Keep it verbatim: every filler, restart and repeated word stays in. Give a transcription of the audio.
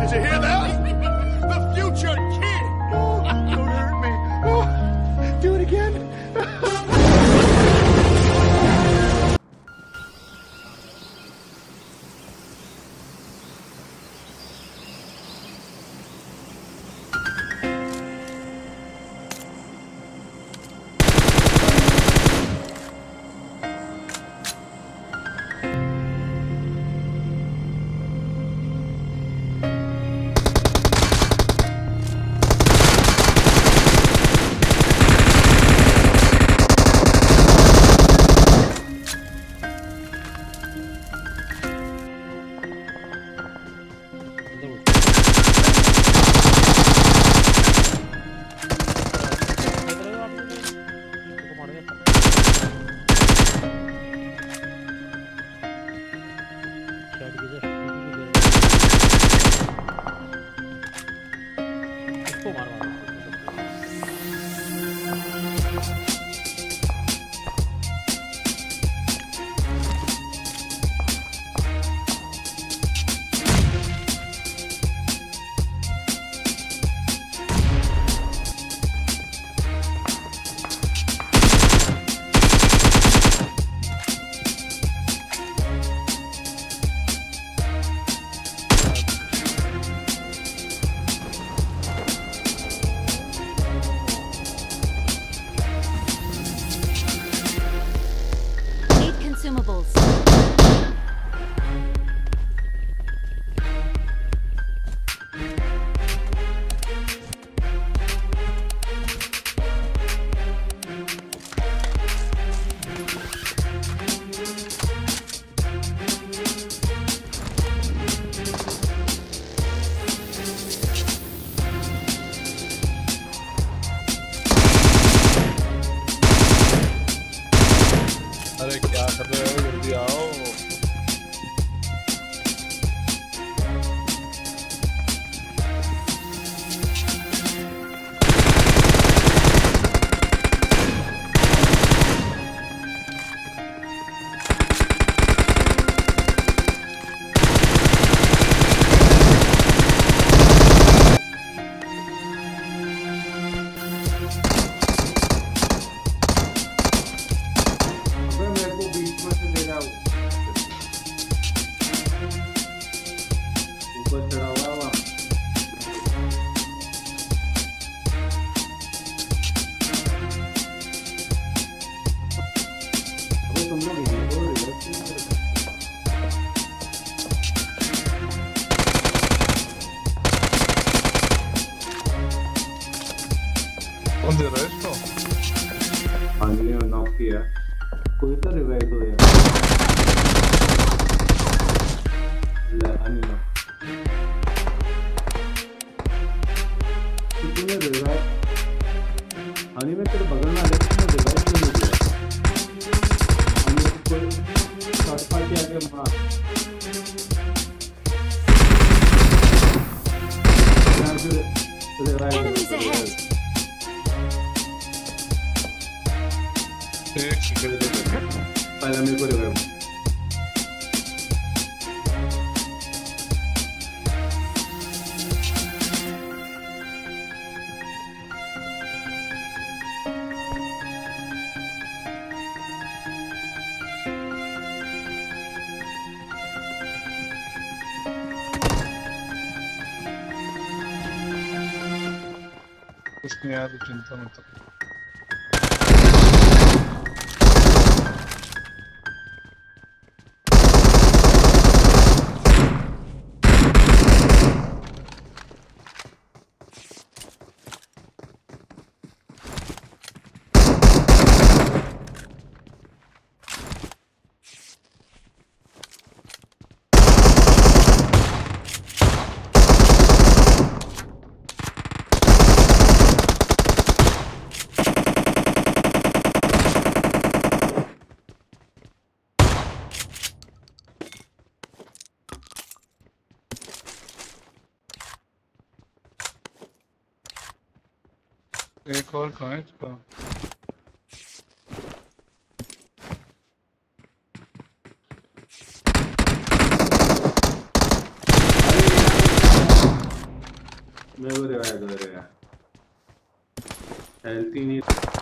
Did you hear that? The future kid! Oh, don't hurt me. Oh, do it again. Consumables. अरे क्या कर रहे हो, जल्दी आओ। ऊपर चढ़ा हुआ वहाँ अबे तुम लोग इधर को इधर कौन दे रहा है इसको? आगे ने नॉक किया, कोई तो रिवाइव हो गया। तूने रिवाइव हानि में तेरे बगल में आने तूने रिवाइव क्यों नहीं दिया? हमने कोई थर्ड पार्टी आके मार यहाँ से रिवाइव एक सेकंड पहले मेरे को रिवाइव कुछ नहीं यार, चिंता मत करो। एक और कहाँ है इसका? मैं वो रिवाइव कर रहा है हेल्थ ही नहीं